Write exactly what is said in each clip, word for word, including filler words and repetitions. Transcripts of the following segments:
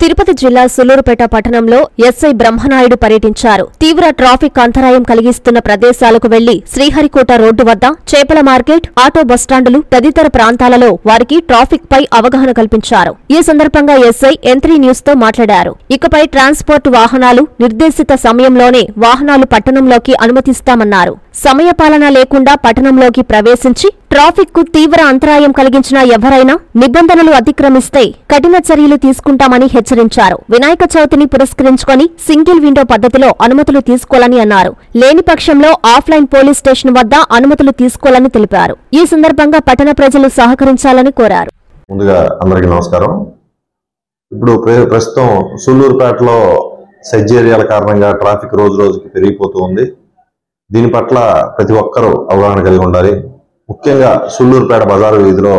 తిరుపతి జిల్లా సులూరుపేట పట్టణంలో ఎస్ఐ బ్రహ్మనాయుడు పర్యటించారు. తీవ్ర ట్రాఫిక్ అంతరాయం కలిగిస్తున్న ప్రదేశాలకు వెళ్లి శ్రీహరికోట రోడ్డు వద్ద చేపల మార్కెట్, ఆటో బస్టాండులు తదితర ప్రాంతాలలో వారికి ట్రాఫిక్ పై అవగాహన కల్పించారు. ఈ సందర్భంగా ఎస్ఐ ఎంత్రీ న్యూస్ తో మాట్లాడారు. ఇకపై ట్రాన్స్పోర్ట్ వాహనాలు నిర్దేశిత సమయంలోనే వాహనాలు పట్టణంలోకి అనుమతిస్తామన్నారు. సమయపాలన లేకుండా పట్టణంలోకి ప్రవేశించి ట్రాఫిక్ కు తీవ్ర అంతరాయం కలిగించిన ఎవరైనా నిబంధనలు అతిక్రమిస్తే కఠిన చర్యలు తీసుకుంటామని హెచ్చరించారు. వినాయక చవితిని పురస్కరించుకొని సింగిల్ విండో పద్ధతిలో అనుమతులు తీసుకోవాలని అన్నారు. లేని పక్షంలో ఆఫ్లైన్ పోలీస్ స్టేషన్ వద్ద అనుమతులు తీసుకోవాలని తెలిపారు. ఈ సందర్భంగా పట్టణ ప్రజలు సహకరించాలని కోరారు. ముందుగా అందరికీ నమస్కారం. ఇప్పుడు ప్రస్తుతం సులూరుపేటలో సెజ్ ఏరియాల కారణంగా ట్రాఫిక్ రోజు రోజుకి పెరిగిపోతూ ఉంది. దీని పట్ల ప్రతి ఒక్కరూ అవగాహన కలిగి ఉండాలి. ముఖ్యంగా సుల్లూరుపేట బజారు వీధిలో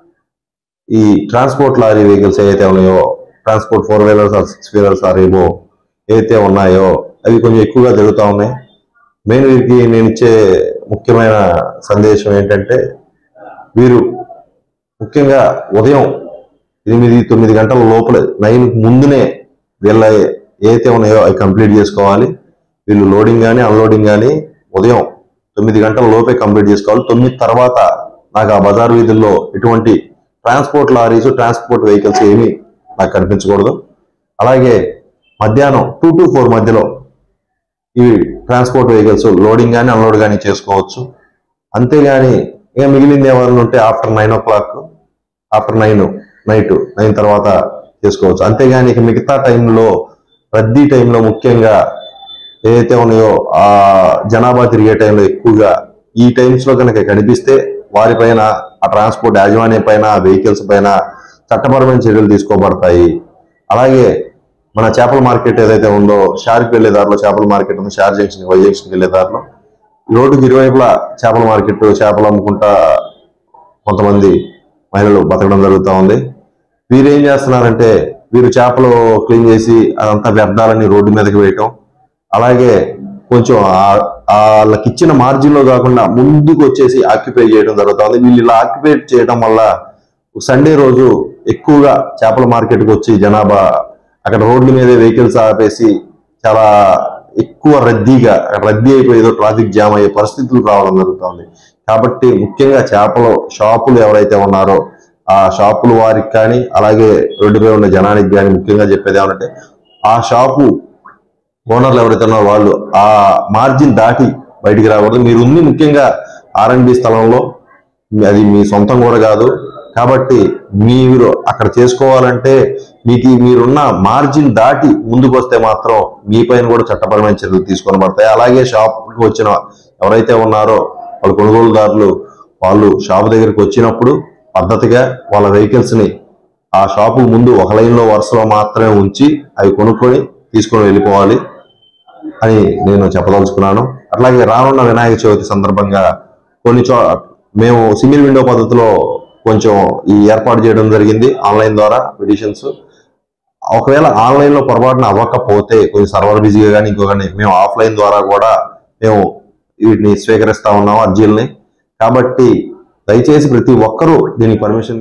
ఈ ట్రాన్స్పోర్ట్ లారీ వెహికల్స్ ఏవైతే ఉన్నాయో, transport four wheelers or six wheelers or ఏవో ఏవైతే ఉన్నాయో అవి కొంచెం ఎక్కువగా జరుగుతూ ఉన్నాయి. మెయిన్ వీరికి నేను ఇచ్చే ముఖ్యమైన సందేశం ఏంటంటే, వీరు ముఖ్యంగా ఉదయం ఎనిమిది తొమ్మిది గంటల లోపలే నైన్ ముందునే వీళ్ళ ఏవైతే ఉన్నాయో అవి కంప్లీట్ చేసుకోవాలి. వీళ్ళు లోడింగ్ కానీ అన్లోడింగ్ కానీ ఉదయం తొమ్మిది గంటల లోపే కంప్లీట్ చేసుకోవాలి. తొమ్మిది తర్వాత నాకు ఆ బజార్ వీధుల్లో ఎటువంటి ట్రాన్స్పోర్ట్ లారీస్, ట్రాన్స్పోర్ట్ వెహికల్స్ ఏమీ నాకు కనిపించకూడదు. అలాగే మధ్యాహ్నం టూ టు ఫోర్ మధ్యలో ఈ ట్రాన్స్పోర్ట్ వెహికల్స్ లోడింగ్ కానీ అన్లోడ్ కానీ చేసుకోవచ్చు. అంతేగాని ఇక మిగిలింది ఎవరైనా ఉంటే after nine o'clock after nine night nine తర్వాత చేసుకోవచ్చు. అంతేగాని ఇక మిగతా టైంలో రద్దీ టైంలో ముఖ్యంగా ఏదైతే ఉన్నాయో ఆ జనాభా తిరిగే టైంలో ఎక్కువగా ఈ టైమ్స్ లో కనుక కనిపిస్తే వారిపైన, ఆ ట్రాన్స్పోర్ట్ యాజమాన్యం పైన, ఆ వెహికల్స్ పైన చట్టపరమైన చర్యలు తీసుకోబడతాయి. అలాగే మన చేపల మార్కెట్ ఏదైతే ఉందో, షార్కి వెళ్లే దారిలో చేపల మార్కెట్ ఉంది, షార్ జంక్షన్ వై జంక్షన్కి వెళ్లే దారిలో రోడ్డుకి ఇరువైపులా చేపల మార్కెట్, చేపలు అమ్ముకుంటా కొంతమంది మహిళలు బతకడం జరుగుతూ ఉంది. వీరు ఏం చేస్తున్నారంటే, వీరు చేపలు క్లీన్ చేసి అదంతా వ్యర్థాలని రోడ్డు మీదకి వేయటం, అలాగే కొంచెం వాళ్ళకి ఇచ్చిన మార్జిన్ లో కాకుండా ముందుకు వచ్చేసి ఆక్యుపై చేయడం జరుగుతుంది. వీళ్ళు ఇలా ఆక్యుపై చేయడం వల్ల సండే రోజు ఎక్కువగా చేపల మార్కెట్కి వచ్చి జనాభా అక్కడ రోడ్ల మీదే వెహికల్స్ ఆపేసి చాలా ఎక్కువ రద్దీగా రద్దీ అయిపోయేదో ట్రాఫిక్ జామ్ అయ్యే పరిస్థితులు రావడం జరుగుతుంది. కాబట్టి ముఖ్యంగా చేపల షాపులు ఎవరైతే ఉన్నారో ఆ షాపుల వారికి కానీ, అలాగే రోడ్డుపై ఉన్న జనానికి కానీ ముఖ్యంగా చెప్పేది ఏమంటే, ఆ షాపు ఓనర్లు ఎవరైతే ఉన్నారో వాళ్ళు ఆ మార్జిన్ దాటి బయటికి రాకూడదు. మీరు ఉంది ముఖ్యంగా ఆర్ అండ్ బి స్థలంలో, అది మీ సొంతం కూడా కాదు. కాబట్టి మీరు అక్కడ చేసుకోవాలంటే మీకు మీరున్న మార్జిన్ దాటి ముందుకు వస్తే మాత్రం మీ పైన కూడా చట్టపరమైన చర్యలు తీసుకొని పడతాయి. అలాగే షాప్కి వచ్చిన ఎవరైతే ఉన్నారో వాళ్ళ కొనుగోలుదారులు, వాళ్ళు షాపు దగ్గరికి వచ్చినప్పుడు పద్ధతిగా వాళ్ళ వెహికల్స్ ని ఆ షాపు ముందు ఒక లైన్ లో వరుసలో మాత్రమే ఉంచి అవి కొనుక్కొని తీసుకొని వెళ్ళిపోవాలి అని నేను చెప్పదలుచుకున్నాను. అట్లాగే రానున్న వినాయక చవితి సందర్భంగా కొన్ని చో మేము సింగిల్ విండో పద్ధతిలో కొంచెం ఈ ఏర్పాటు చేయడం జరిగింది ఆన్లైన్ ద్వారా పిటిషన్స్. ఒకవేళ ఆన్లైన్ లో పొరపాటున అవ్వకపోతే కొంచెం సర్వర్ బిజీగా కానీ ఇంకో కానీ మేము ఆఫ్లైన్ ద్వారా కూడా మేము వీటిని స్వీకరిస్తా ఉన్నాము అర్జీలని. కాబట్టి దయచేసి ప్రతి ఒక్కరూ దీనికి పర్మిషన్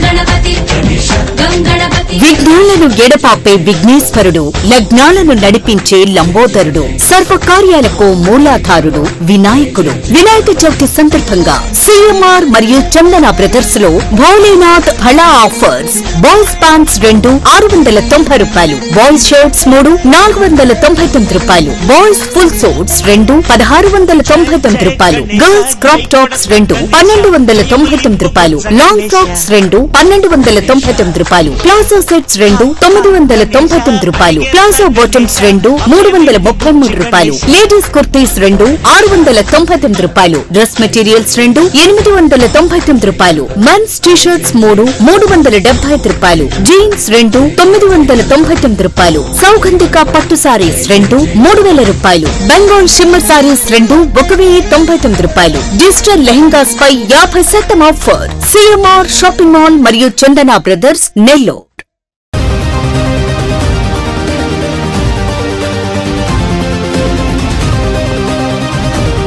విఘ్నాలను ఎడపాపే విఘ్నేశ్వరుడు, లగ్నాలను నడిపించే లంబోదరుడు, సర్వకార్యాలకు మూలాధారుడు వినాయకుడు. వినాయక చవితి సందర్భంగా సిఎంఆర్ మరియు చందన బ్రదర్స్ లో భోలేనాథ్ హళా ఆఫర్స్. బాయ్స్ ప్యాంట్స్ రెండు ఆరు వందల తొంభై రూపాయలు, బాయ్స్ షర్ట్స్ మూడు నాలుగు వందల తొంభై తొమ్మిది రూపాయలు, బాయ్స్ ఫుల్ సూట్స్ రెండు పదహారు వందల తొంభై తొమ్మిది రూపాయలు, గర్ల్స్ క్రాప్ టాప్స్ రెండు పన్నెండు వందల తొంభై తొమ్మిది రూపాయలు, లాంగ్ ఫ్రాక్స్ రెండు పన్నెండు వందల తొంభై తొమ్మిది రూపాయలు, ప్లాజో సెట్స్ రెండు తొమ్మిది వందల తొంభై తొమ్మిది రూపాయలు, ప్లాజో బాటమ్స్ రెండు మూడు వందల ముప్పై మూడు రూపాయలు, లేడీస్ కుర్తీస్ రెండు ఆరు వందల తొంభై తొమ్మిది రూపాయలు, డ్రెస్ మెటీరియల్స్ రెండు ఎనిమిది వందల తొంభై తొమ్మిది రూపాయలు, మెన్స్ టీషర్ట్స్ మూడు మూడు వందల డెబ్బై ఐదు రూపాయలు, జీన్స్ రెండు తొమ్మిది వందల తొంభై తొమ్మిది రూపాయలు, సౌగంధిక పట్టు సారీస్ రెండు మూడు వేల రూపాయలు, బెంగాల్ షిమ్మర్ సారీస్ రెండు ఒక వెయ్యి తొంభై తొమ్మిది రూపాయలు, డిజిటల్ లెహంగాస్ పై యాభై శాతం ఆఫర్. సిఎంఆర్ షాపింగ్ మాల్ మరియు చందన బ్రదర్స్ నెల్లూరు.